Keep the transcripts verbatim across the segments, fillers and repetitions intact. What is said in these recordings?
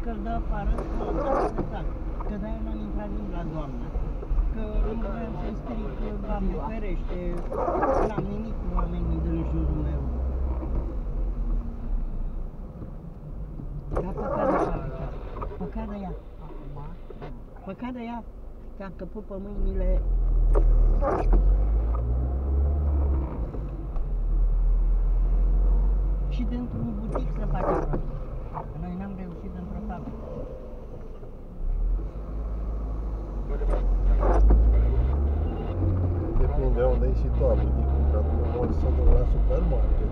că îl dă afară, că de-aia n-am intrat nici la doamna. Că nu vreau să-i stric, Doamne ferește, n-am nimic cu oamenii din jurul meu. Dar păcadă fabrica, păcadă ea, păcadă ea, că a căput pe mâinile. Și dintr-un butic să face prost. Noi n-am reușit într-o fabrică. Depinde unde ai situat buticul, că acum o să duc la supermarket.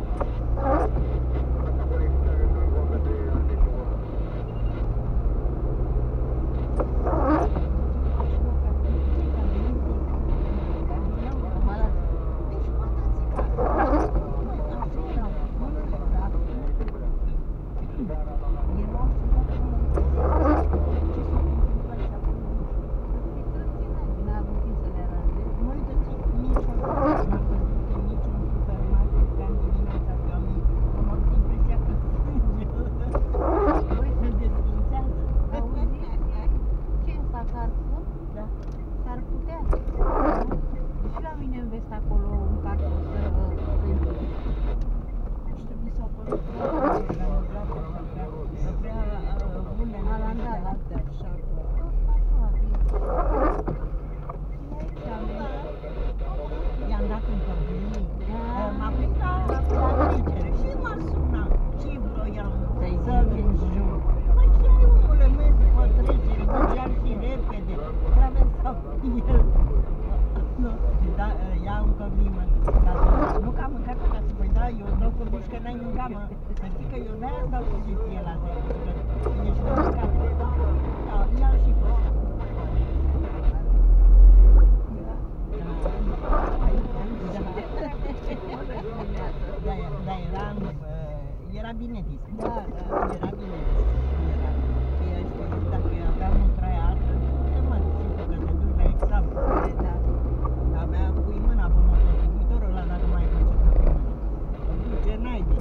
Era bine dis. Da, da, era bine dis. Era. Eu știu, dacă aveam o traie altă, te mă duci că te duci la examen. Da. Avea pui mâna pe mototicuitorul ăla dacă mai face cu mâna. Îl duce naibii.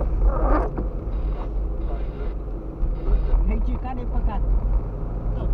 Deci care e păcat? Tot.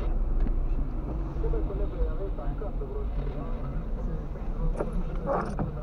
Thank you.